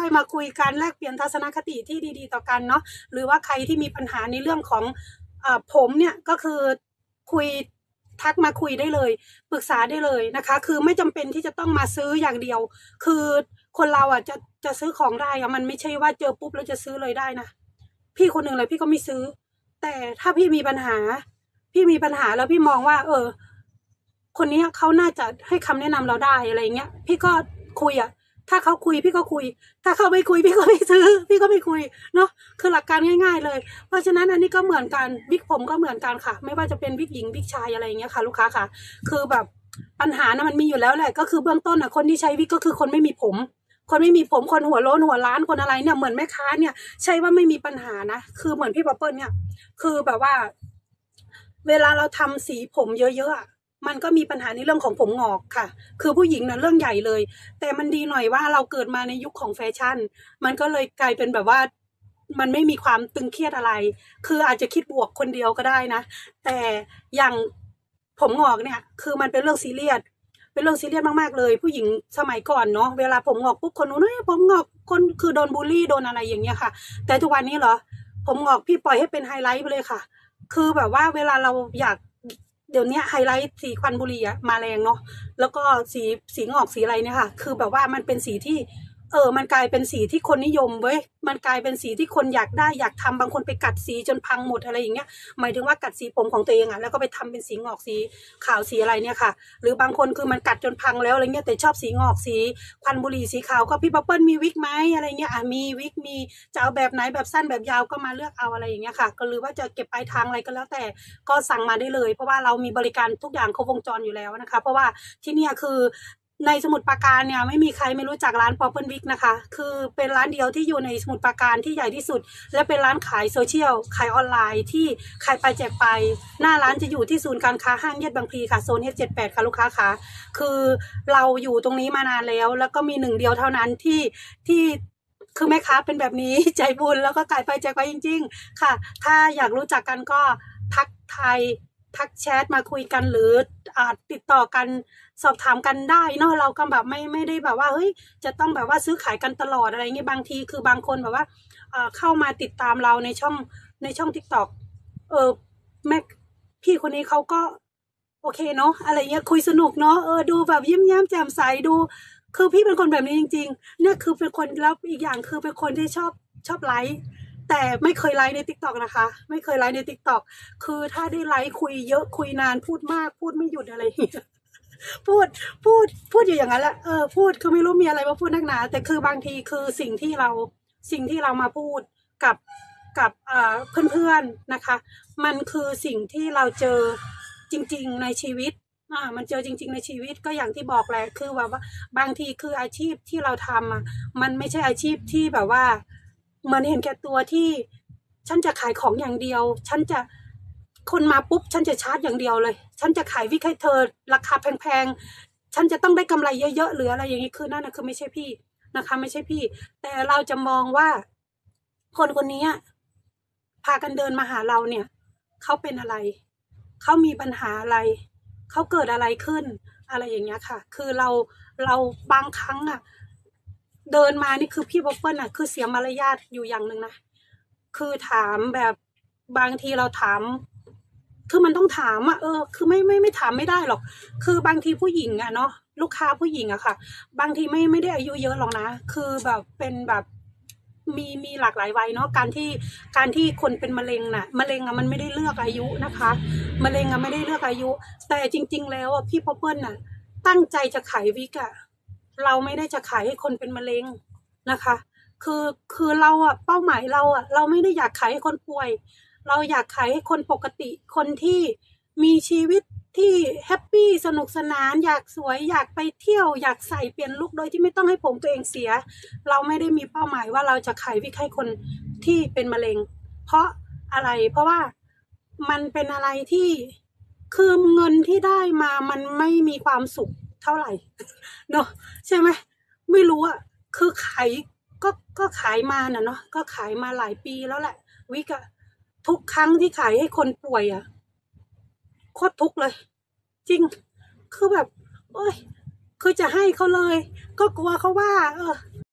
อยๆมาคุยกันแลกเปลี่ยนทัศนคติที่ดีๆต่อกันเนาะหรือว่าใครที่มีปัญหาในเรื่องของผมเนี่ยก็คือคุยทักมาคุยได้เลยปรึกษาได้เลยนะคะคือไม่จำเป็นที่จะต้องมาซื้ออย่างเดียวคือคนเราจะซื้อของได้มันไม่ใช่ว่าเจอปุ๊บแล้วจะซื้อเลยได้นะพี่คนหนึ่งเลยพี่ก็ไม่ซื้อแต่ถ้าพี่มีปัญหาแล้วพี่มองว่าคนนี้เขาน่าจะให้คำแนะนำเราได้อะไรเงี้ยพี่ก็คุยถ้าเขาคุยพี่ก็คุยถ้าเขาไม่คุยพี่ก็ไม่ซื้อพี่ก็ไม่คุยเนาะคือหลักการง่ายๆเลยเพราะฉะนั้นอันนี้ก็เหมือนกันวิกผมก็เหมือนกันค่ะไม่ว่าจะเป็นวิกหญิงวิกชายอะไรเงี้ยค่ะลูกค้าค่ะคือแบบปัญหานะมันมีอยู่แล้วแหละก็คือเบื้องต้นคนที่ใช้วิกก็คือคนไม่มีผมคนหัวโล้นหัวล้านคนอะไรเนี่ยเหมือนแม่ค้าเนี่ยใช่ว่าไม่มีปัญหานะคือเหมือนพี่ป๊อปเปิ้ลเนี่ยคือแบบว่าเวลาเราทำสีผมเยอะๆมันก็มีปัญหาในเรื่องของผมงอกค่ะคือผู้หญิงนะเรื่องใหญ่เลยแต่มันดีหน่อยว่าเราเกิดมาในยุคของแฟชั่นมันก็เลยกลายเป็นแบบว่ามันไม่มีความตึงเครียดอะไรคืออาจจะคิดบวกคนเดียวก็ได้นะแต่อย่างผมงอกเนี่ยคือมันเป็นเรื่องซีเรียสมากๆเลยผู้หญิงสมัยก่อนเนาะเวลาผมงอกปุ๊บคนนู้นผมงอกคนคือโดนบูลลี่โดนอะไรอย่างเงี้ยค่ะแต่ทุกวันนี้เหรอผมงอกพี่ปล่อยให้เป็นไฮไลท์ไปเลยค่ะคือแบบว่าเวลาเราอยากเดี๋ยวนี้ไฮไลท์สีควันบุหรี่มาแรงเนาะแล้วก็สีงอกสีอะไรเนี่ยค่ะคือแบบว่ามันเป็นสีที่มันกลายเป็นสีที่คนนิยมเว้ยมันกลายเป็นสีที่คนอยากได้อยากทำบางคนไปกัดสีจนพังหมดอะไรอย่างเงี้ยหมายถึงว่ากัดสีผมของตัวเองแล้วก็ไปทำเป็นสีงอกสีขาวสีอะไรเนี่ยค่ะหรือบางคนคือมันกัดจนพังแล้วอะไรเงี้ยแต่ชอบสีงอกสีควันบุหรี่สีขาวก็พี่ป๊อปเปิ้ลมีวิกไหมอะไรเงี้ยมีวิกมีจะเอาแบบไหนแบบสั้นแบบยาวก็มาเลือกเอาอะไรอย่างเงี้ยค่ะก็หรือว่าจะเก็บปลายทางอะไรก็แล้วแต่ก็สั่งมาได้เลยเพราะว่าเรามีบริการทุกอย่างครบวงจรอยู่แล้วนะคะเพราะว่าที่นี่คือในสมุทรปราการเนี่ยไม่มีใครไม่รู้จักร้านป๊อปเปิ้ลวิกนะคะคือเป็นร้านเดียวที่อยู่ในสมุทรปราการที่ใหญ่ที่สุดและเป็นร้านขายโซเชียลขายออนไลน์ที่ขายไปแจกไปหน้าร้านจะอยู่ที่ศูนย์การค้าห้างแยกบางพลีค่ะโซน H78 ค่ะลูกค้าค่ะคือเราอยู่ตรงนี้มานานแล้วก็มีหนึ่งเดียวเท่านั้นที่คือแม่ค้าเป็นแบบนี้ใจบุญแล้วก็ขายไปแจกไปจริงๆค่ะถ้าอยากรู้จักกันก็ทักทายทักแชทมาคุยกันหรือติดต่อกันสอบถามกันได้เนาะเราก็แบบไม่ได้แบบว่าเฮ้ยจะต้องแบบว่าซื้อขายกันตลอดอะไรเงี้ยบางทีคือบางคนแบบว่าเข้ามาติดตามเราในช่อง TikTok แม่พี่คนนี้เขาก็โอเคเนาะอะไรเงี้ยคุยสนุกเนาะดูแบบยิ้มแย้มแจ่มใสดูคือพี่เป็นคนแบบนี้จริงๆเนี่ยคือเป็นคนแล้วอีกอย่างคือเป็นคนที่ชอบไลฟ์แต่ไม่เคยไลฟ์ใน TikTok นะคะไม่เคยไลฟ์ใน TikTok คือถ้าได้ไลฟ์คุยเยอะคุยนานพูดมากพูดไม่หยุดอะไรอย่างเงี้ยพูดอยู่อย่างนั้นแหละพูดคือไม่รู้มีอะไรมาพูดนักหนาแต่คือบางทีคือสิ่งที่เรามาพูดกับเพื่อนๆนะคะมันคือสิ่งที่เราเจอจริงๆในชีวิตมันเจอจริงๆในชีวิตก็อย่างที่บอกแหละคือแบบว่าบางทีคืออาชีพที่เราทำมันไม่ใช่อาชีพที่แบบว่าเหมือนเห็นแก่ตัวที่ฉันจะขายของอย่างเดียวฉันจะคนมาปุ๊บฉันจะชาร์จอย่างเดียวเลยฉันจะขายวิกให้เธอราคาแพงๆฉันจะต้องได้กำไรเยอะๆหรืออะไรอย่างนี้คือนั่นนะคือไม่ใช่พี่นะคะไม่ใช่พี่แต่เราจะมองว่าคนนี้พากันเดินมาหาเราเนี่ยเขาเป็นอะไรเขามีปัญหาอะไรเขาเกิดอะไรขึ้นอะไรอย่างเงี้ยค่ะคือเราบางครั้งเดินมานี่คือพี่ป๊อปเปิ้ลคือเสียมารยาทอยู่อย่างหนึ่งนะคือถามแบบบางทีเราถามคือมันต้องถามคือไม่ถามไม่ได้หรอกคือบางทีผู้หญิงเนาะลูกค้าผู้หญิงค่ะบางทีไม่ได้อายุเยอะหรอกนะคือแบบเป็นแบบมีหลากหลายวัยเนาะการที่คนเป็นมะเร็งมะเร็งมันไม่ได้เลือกอายุนะคะมะเร็งไม่ได้เลือกอายุแต่จริงๆแล้วพี่ป๊อปเปิ้ลตั้งใจจะขายวิกเราไม่ได้จะขายให้คนเป็นมะเร็งนะคะคือเราเป้าหมายเราไม่ได้อยากขายให้คนป่วยเราอยากขายให้คนปกติคนที่มีชีวิตที่แฮปปี้สนุกสนานอยากสวยอยากไปเที่ยวอยากใส่เปลี่ยนลุคโดยที่ไม่ต้องให้ผมตัวเองเสียเราไม่ได้มีเป้าหมายว่าเราจะขายวิกให้คนที่เป็นมะเร็งเพราะอะไรเพราะว่ามันเป็นอะไรที่คือเงินที่ได้มามันไม่มีความสุขเท่าไหร่เนาะใช่ไหมไม่รู้คือขายก็ขายมาเนาะก็ขายมาหลายปีแล้วแหละวิกทุกครั้งที่ขายให้คนป่วยโคตรทุกข์เลยจริงคือแบบโอ้ยคือจะให้เขาเลยก็กลัวเขาว่า